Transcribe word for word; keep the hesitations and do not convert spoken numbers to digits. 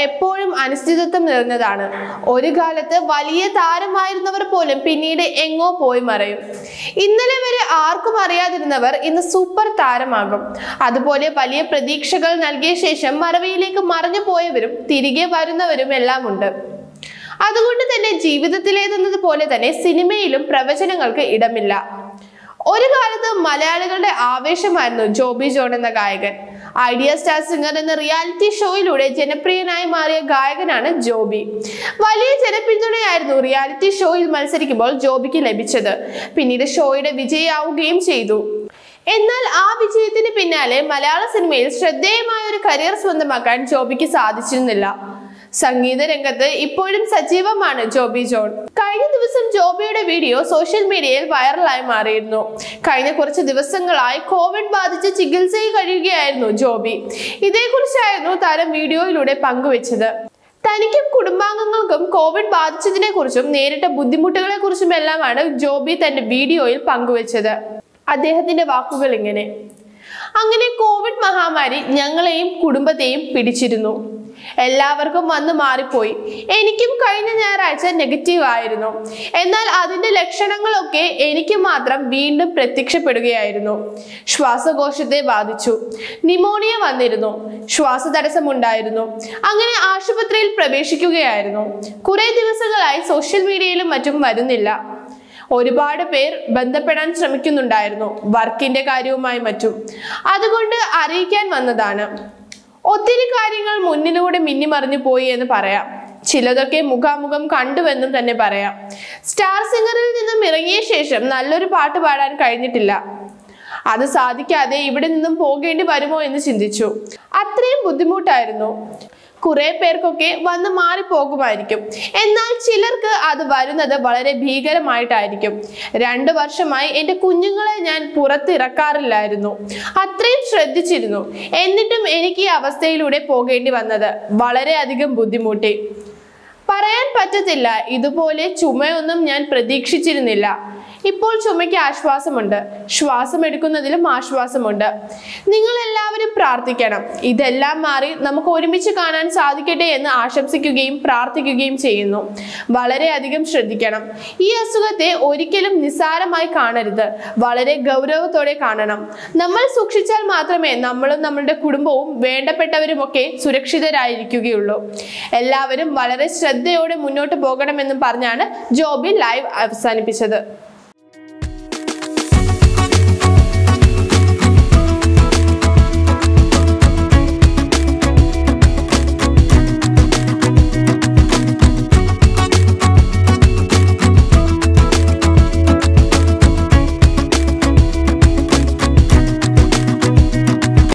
എപ്പോഴും അനിശ്ചിതത്വം നിറഞ്ഞതാണ്. ഒരു കാലത്ത് വലിയ താരമായിരുന്നവർ പോലും പിന്നീട് എങ്ങോ പോയി മറയും. ഇന്നലെ വരെ ആർക്കും അറിയാതിരുന്നവർ ഇന്ന് സൂപ്പർ താരമാകും. അതുപോലെ വലിയ പ്രതീക്ഷകൾ നൽകിയ ശേഷം മറവിയിലേക്ക് മറഞ്ഞു പോയവരും തിരികെ വരുന്നവരും എല്ലാം ഉണ്ട്. അതുകൊണ്ട് തന്നെ ജീവിതത്തിലേതെന്നത് പോലെ തന്നെ സിനിമയിലും പ്രവചനങ്ങൾക്ക് ഇടമില്ല. ഒരു കാലത്ത് മലയാളികളുടെ ആവേശമായിരുന്നു ജോബി ജോൺ എന്ന ഗായകൻ. ഐഡിയ സ്റ്റാർ സിംഗർ എന്ന റിയാലിറ്റി ഷോയിലൂടെ ജനപ്രിയനായി മാറിയ ഗായകനാണ് ജോബി. വലിയ ജനപിന്തുണയായിരുന്നു റിയാലിറ്റി ഷോയിൽ മത്സരിക്കുമ്പോൾ ജോബിക്ക് ലഭിച്ചത്. പിന്നീട് ഷോയുടെ വിജയിയാവുകയും ചെയ്തു. എന്നാൽ ആ വിജയത്തിന് പിന്നാലെ മലയാള സിനിമയിൽ ശ്രദ്ധേയമായ ഒരു കരിയർ സ്വന്തമാക്കാൻ ജോബിക്ക് സാധിച്ചിരുന്നില്ല. സംഗീത രംഗത്ത് ഇപ്പോഴും സജീവമാണ് ജോബി ജോൺ. കഴിഞ്ഞ ദിവസം ജോബിയുടെ വീഡിയോ സോഷ്യൽ മീഡിയയിൽ വൈറലായി മാറിയിരുന്നു. കഴിഞ്ഞ കുറച്ച് ദിവസങ്ങളായി കോവിഡ് ബാധിച്ച് ചികിത്സയിൽ കഴിയുകയായിരുന്നു ജോബി. ഇതേക്കുറിച്ചായിരുന്നു താരം വീഡിയോയിലൂടെ പങ്കുവെച്ചത്. തനിക്കും കുടുംബാംഗങ്ങൾക്കും കോവിഡ് ബാധിച്ചതിനെ കുറിച്ചും നേരിട്ട ബുദ്ധിമുട്ടുകളെ കുറിച്ചും എല്ലാമാണ് ജോബി തന്റെ വീഡിയോയിൽ പങ്കുവെച്ചത്. അദ്ദേഹത്തിന്റെ വാക്കുകൾ ഇങ്ങനെ: അങ്ങനെ കോവിഡ് മഹാമാരി ഞങ്ങളെയും കുടുംബത്തെയും പിടിച്ചിരുന്നു. എല്ലാവർക്കും വന്ന് മാറിപ്പോയി. എനിക്കും കഴിഞ്ഞ ഞായറാഴ്ച നെഗറ്റീവ് ആയിരുന്നു. എന്നാൽ അതിന്റെ ലക്ഷണങ്ങളൊക്കെ എനിക്ക് മാത്രം വീണ്ടും പ്രത്യക്ഷപ്പെടുകയായിരുന്നു. ശ്വാസകോശത്തെ ബാധിച്ചു. നിമോണിയ വന്നിരുന്നു. ശ്വാസതടസ്സം ഉണ്ടായിരുന്നു. അങ്ങനെ ആശുപത്രിയിൽ പ്രവേശിക്കുകയായിരുന്നു. കുറെ ദിവസങ്ങളായി സോഷ്യൽ മീഡിയയിലും മറ്റും വരുന്നില്ല. ഒരുപാട് പേർ ബന്ധപ്പെടാൻ ശ്രമിക്കുന്നുണ്ടായിരുന്നു, വർക്കിന്റെ കാര്യവുമായി മറ്റും. അതുകൊണ്ട് അറിയിക്കാൻ വന്നതാണ്. ഒത്തിരി കാര്യങ്ങൾ മുന്നിലൂടെ മിന്നിമറിഞ്ഞു പോയി എന്ന് പറയാം. ചിലതൊക്കെ മുഖാമുഖം കണ്ടുവെന്നും തന്നെ പറയാം. സ്റ്റാർ സിംഗറിൽ നിന്നും ഇറങ്ങിയ ശേഷം നല്ലൊരു പാട്ട് പാടാൻ കഴിഞ്ഞിട്ടില്ല. അത് സാധിക്കാതെ ഇവിടെ നിന്നും പോകേണ്ടി വരുമോ എന്ന് ചിന്തിച്ചു. അത്രയും ബുദ്ധിമുട്ടായിരുന്നു. കുറെ പേർക്കൊക്കെ വന്ന് മാറിപ്പോകുമായിരിക്കും. എന്നാൽ ചിലർക്ക് അത് വരുന്നത് വളരെ ഭീകരമായിട്ടായിരിക്കും. രണ്ടു വർഷമായി എൻ്റെ കുഞ്ഞുങ്ങളെ ഞാൻ പുറത്തിറക്കാറില്ലായിരുന്നു. അത്രയും ശ്രദ്ധിച്ചിരുന്നു. എന്നിട്ടും എനിക്ക് ഈ അവസ്ഥയിലൂടെ പോകേണ്ടി വന്നത് വളരെയധികം ബുദ്ധിമുട്ടി. പറയാൻ പറ്റത്തില്ല. ഇതുപോലെ ചുമയൊന്നും ഞാൻ പ്രതീക്ഷിച്ചിരുന്നില്ല. ഇപ്പോൾ ചുമയ്ക്ക് ആശ്വാസമുണ്ട്. ശ്വാസം എടുക്കുന്നതിലും ആശ്വാസമുണ്ട്. നിങ്ങൾ എല്ലാവരും പ്രാർത്ഥിക്കണം. ഇതെല്ലാം മാറി നമുക്ക് ഒരുമിച്ച് കാണാൻ സാധിക്കട്ടെ എന്ന് ആശംസിക്കുകയും പ്രാർത്ഥിക്കുകയും ചെയ്യുന്നു. വളരെയധികം ശ്രദ്ധിക്കണം. ഈ അസുഖത്തെ ഒരിക്കലും നിസ്സാരമായി കാണരുത്. വളരെ ഗൗരവത്തോടെ കാണണം. നമ്മൾ സൂക്ഷിച്ചാൽ മാത്രമേ നമ്മളും നമ്മളുടെ കുടുംബവും വേണ്ടപ്പെട്ടവരും ഒക്കെ സുരക്ഷിതരായിരിക്കുകയുള്ളൂ. എല്ലാവരും വളരെ ശ്രദ്ധയോടെ മുന്നോട്ട് പോകണമെന്നും പറഞ്ഞാണ് ജോബി ലൈവ് അവസാനിപ്പിച്ചത്.